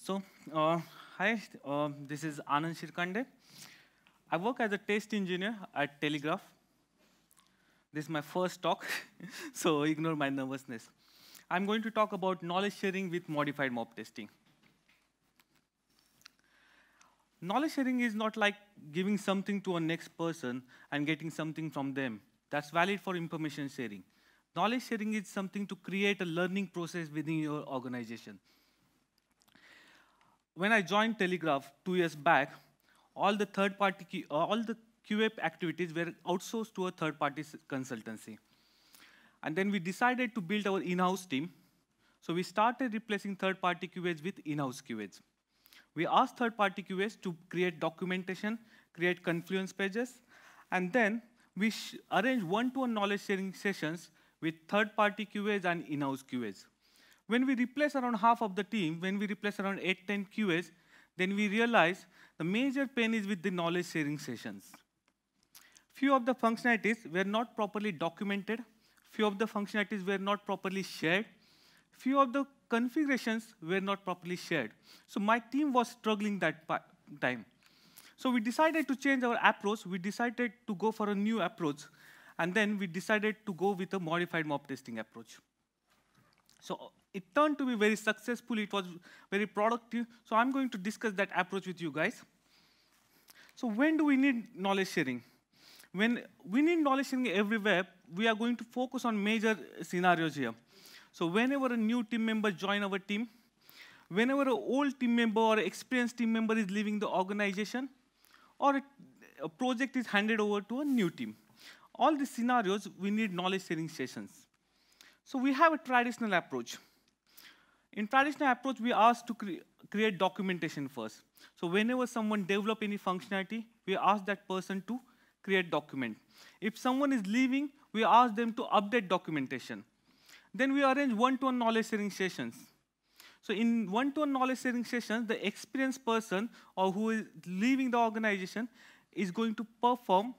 So, hi, this is Anand Shirkande. I work as a test engineer at Telegraph. This is my first talk, so ignore my nervousness. I'm going to talk about knowledge sharing with modified mob testing. Knowledge sharing is not like giving something to a next person and getting something from them. That's valid for information sharing. Knowledge sharing is something to create a learning process within your organization. When I joined Telegraph 2 years back, all the QA activities were outsourced to a third-party consultancy. And then we decided to build our in-house team. So we started replacing third-party QAs with in-house QAs. We asked third-party QAs to create documentation, create Confluence pages, and then we arranged one-to-one knowledge sharing sessions with third-party QAs and in-house QAs. When we replace around half of the team, when we replace around 8-10 QAs, then we realize the major pain is with the knowledge sharing sessions. Few of the functionalities were not properly documented. Few of the functionalities were not properly shared. Few of the configurations were not properly shared. So my team was struggling that time. So we decided to change our approach. We decided to go for a new approach. And then we decided to go with a modified mob testing approach. So it turned to be very successful. It was very productive. So I'm going to discuss that approach with you guys. So when do we need knowledge sharing? When we need knowledge sharing everywhere, we are going to focus on major scenarios here. So whenever a new team member joins our team, whenever an old team member or experienced team member is leaving the organization, or a project is handed over to a new team. All these scenarios, we need knowledge sharing sessions. So we have a traditional approach. In traditional approach, we ask to create documentation first. So whenever someone develops any functionality, we ask that person to create document. If someone is leaving, we ask them to update documentation. Then we arrange one-to-one knowledge sharing sessions. So in one-to-one knowledge sharing sessions, the experienced person or who is leaving the organization is going to perform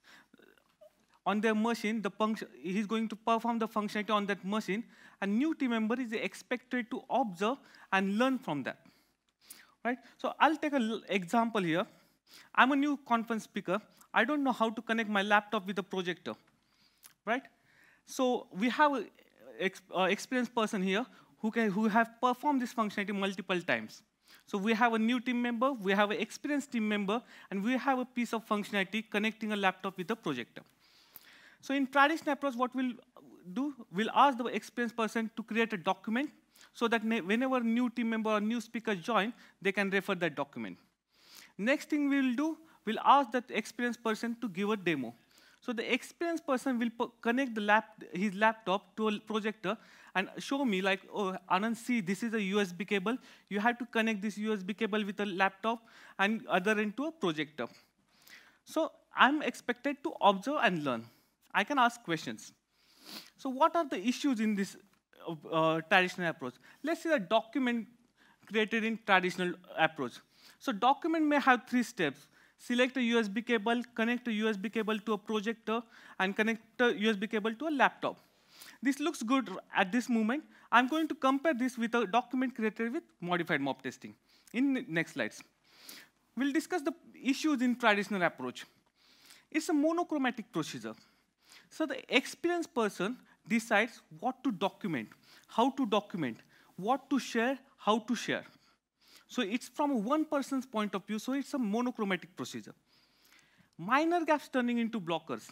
on their machine, he's going to perform the functionality on that machine, and new team member is expected to observe and learn from that. Right? So I'll take an example here. I'm a new conference speaker. I don't know how to connect my laptop with a projector. Right? So we have an experienced person here who have performed this functionality multiple times. So we have a new team member, we have an experienced team member, and we have a piece of functionality connecting a laptop with a projector. So in traditional approach, what we'll do, we'll ask the experienced person to create a document so that whenever a new team member or new speaker join, they can refer that document. Next thing we'll do, we'll ask that experienced person to give a demo. So the experienced person will connect his laptop to a projector and show me like, oh, Anand, see, this is a USB cable. You have to connect this USB cable with a laptop and other end to a projector. So I'm expected to observe and learn. I can ask questions. So what are the issues in this traditional approach? Let's say a document created in traditional approach. So document may have 3 steps. Select a USB cable, connect a USB cable to a projector, and connect a USB cable to a laptop. This looks good at this moment. I'm going to compare this with a document created with modified mob testing. In the next slides, we'll discuss the issues in traditional approach. It's a monochromatic procedure. So the experienced person decides what to document, how to document, what to share, how to share. So it's from one person's point of view, so it's a monochromatic procedure. Minor gaps turning into blockers.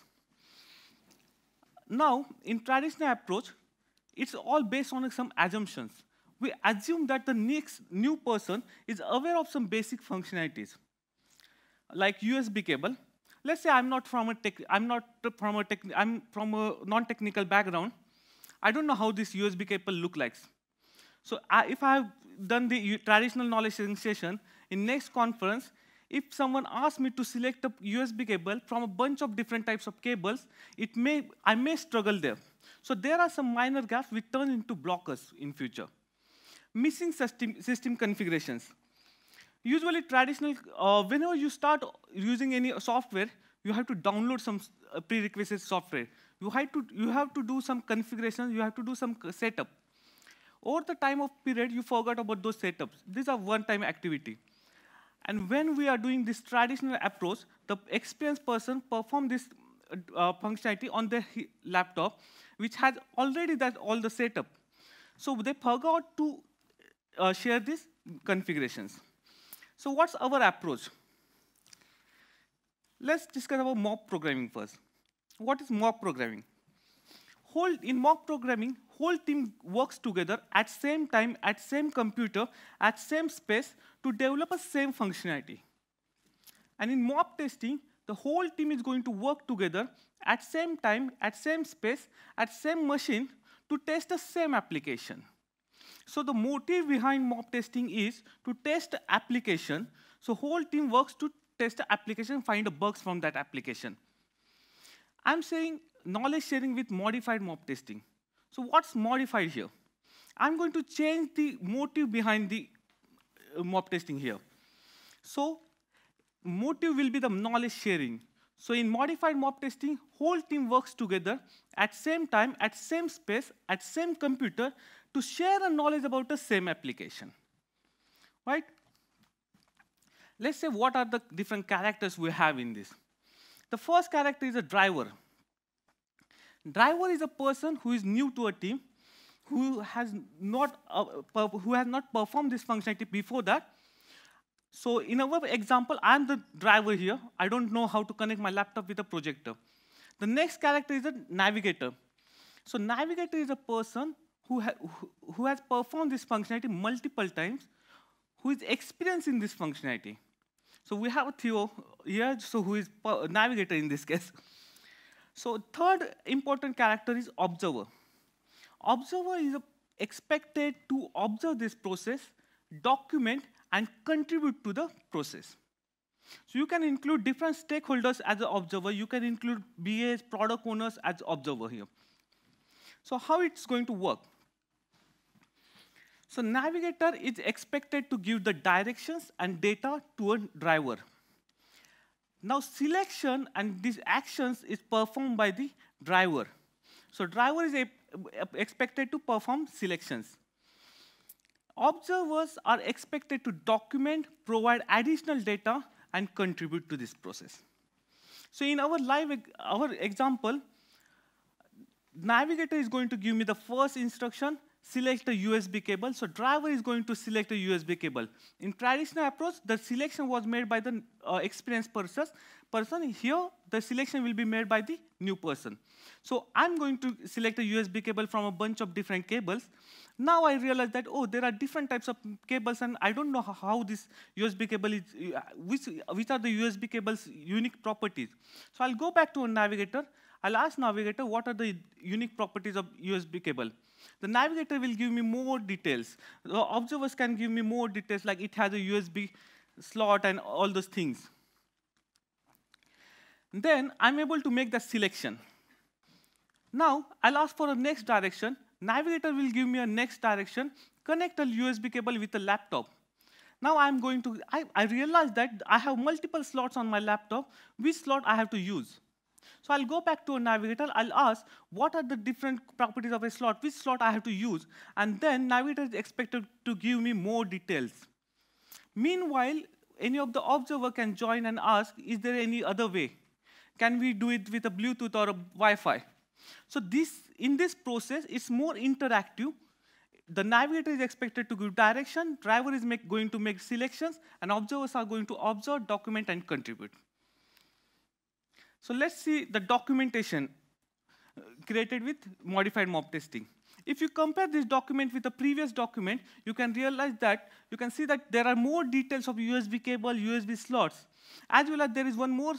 Now, in traditional approach, it's all based on some assumptions. We assume that the next new person is aware of some basic functionalities, like USB cable. Let's say I'm from a non-technical background. I don't know how this USB cable look like. So if I have done the traditional knowledge sharing session, in next conference, if someone asks me to select a USB cable from a bunch of different types of cables, I may struggle there. So there are some minor gaps which turn into blockers in future. Missing system configurations. Usually traditional, whenever you start using any software, you have to download some prerequisite software. You have to do some configurations, you have to do some setup. Over the time of period, you forgot about those setups. These are one-time activity. And when we are doing this traditional approach, the experienced person perform this functionality on their laptop, which has already all the setup. So they forgot to share these configurations. So what's our approach? Let's discuss about mock programming first. What is mock programming? In mock programming, whole team works together at same time, at same computer, at same space to develop a same functionality. And in mock testing, the whole team is going to work together at same time, at same space, at same machine to test the same application. So the motive behind mock testing is to test the application. So whole team works to test the application, find the bugs from that application. I'm saying knowledge sharing with modified mock testing. So what's modified here? I'm going to change the motive behind the mock testing here. So motive will be the knowledge sharing. So in modified mock testing, whole team works together at same time, at same space, at same computer to share the knowledge about the same application, right? Let's say what are the different characters we have in this. The first character is a driver. Driver is a person who is new to a team, who has not performed this functionality before that. So in our example, I'm the driver here. I don't know how to connect my laptop with a projector. The next character is a navigator. So navigator is a person who has performed this functionality multiple times, who is experienced in this functionality. So we have a Theo here, so who is navigator in this case. So third important character is observer. Observer is expected to observe this process, document, and contribute to the process. So you can include different stakeholders as an observer. You can include BAs, product owners as observer here. So how it's going to work? So navigator is expected to give the directions and data to a driver. Now selection and these actions is performed by the driver. So driver is expected to perform selections. Observers are expected to document, provide additional data, and contribute to this process. So in our example, navigator is going to give me the first instruction, select a USB cable. So driver is going to select a USB cable. In traditional approach, the selection was made by the experienced person. Here, the selection will be made by the new person. So I'm going to select a USB cable from a bunch of different cables. Now I realize that, oh, there are different types of cables, and I don't know how this USB cable is, which are the USB cable's unique properties. So I'll go back to a navigator. I'll ask navigator, what are the unique properties of USB cable? The navigator will give me more details. The observers can give me more details, like it has a USB slot and all those things. Then I'm able to make the selection. Now I'll ask for a next direction. Navigator will give me a next direction, connect a USB cable with a laptop. Now I realize that I have multiple slots on my laptop. Which slot I have to use? So I'll go back to a navigator. I'll ask, what are the different properties of a slot? Which slot I have to use? And then navigator is expected to give me more details. Meanwhile, any of the observer can join and ask, is there any other way? Can we do it with a Bluetooth or a Wi-Fi? So in this process, it's more interactive. The navigator is expected to give direction, driver is going to make selections, and observers are going to observe, document, and contribute. So let's see the documentation created with modified mock testing. If you compare this document with the previous document, you can see that there are more details of USB cable, USB slots, as well as there is one more.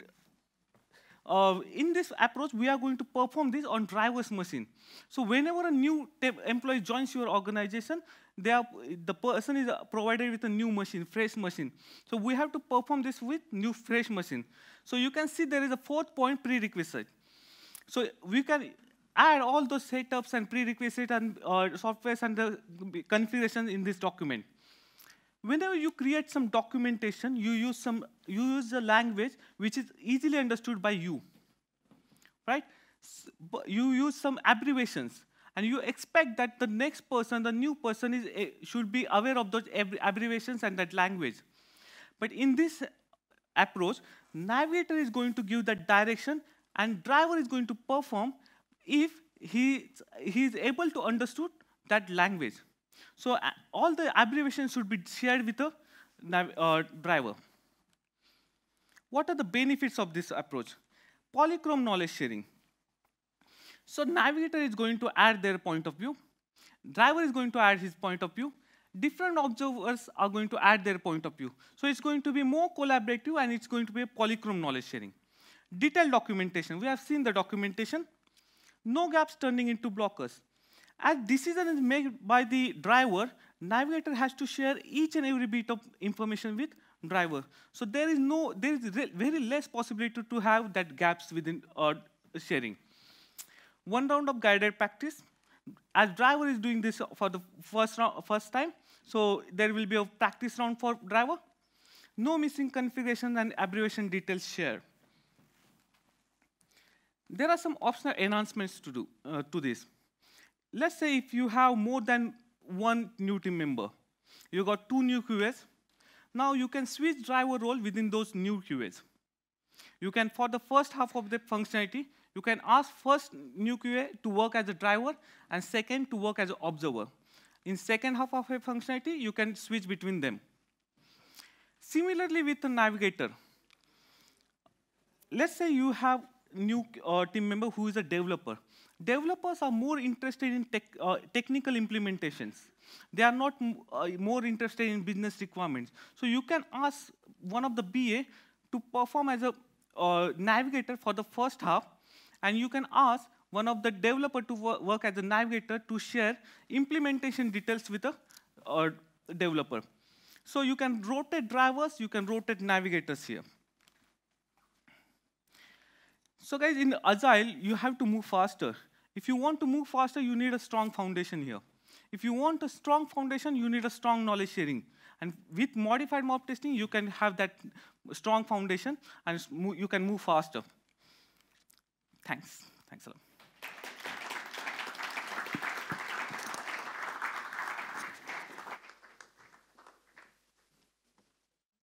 In this approach, we are going to perform this on driver's machine. So whenever a new employee joins your organization, the person is provided with a new machine, fresh machine. So we have to perform this with new fresh machine. So you can see there is a 4th point, prerequisite. So we can add all those setups and prerequisites and softwares and the configurations in this document. Whenever you create some documentation, you use a language which is easily understood by you, right? You use some abbreviations. And you expect that the next person, the new person, should be aware of those abbreviations and that language. But in this approach, navigator is going to give that direction, and driver is going to perform if he is able to understood that language. So all the abbreviations should be shared with the driver. What are the benefits of this approach? Polychrome knowledge sharing. So navigator is going to add their point of view. Driver is going to add his point of view. Different observers are going to add their point of view. So it's going to be more collaborative, and it's going to be a polychrome knowledge sharing. Detailed documentation. We have seen the documentation. No gaps turning into blockers. As decision is made by the driver, navigator has to share each and every bit of information with driver. So there is very less possibility to have that gaps within sharing. One round of guided practice. As driver is doing this for the first time, so there will be a practice round for driver. No missing configuration and abbreviation details shared. There are some optional enhancements to do to this. Let's say if you have more than one new team member, you got 2 new QAs. Now you can switch driver role within those new QAs. You can, for the first half of the functionality, you can ask first new QA to work as a driver and second to work as an observer. In second half of a functionality, you can switch between them. Similarly with the navigator, let's say you have new team member who is a developer. Developers are more interested in technical implementations. They are not more interested in business requirements. So you can ask one of the BA to perform as a navigator for the first half, and you can ask one of the developer to work as a navigator to share implementation details with a developer. So you can rotate drivers, you can rotate navigators here. So guys, in Agile, you have to move faster. If you want to move faster, you need a strong foundation here. If you want a strong foundation, you need a strong knowledge sharing. And with modified mob testing, you can have that strong foundation, and you can move faster. Thanks. Thanks a lot.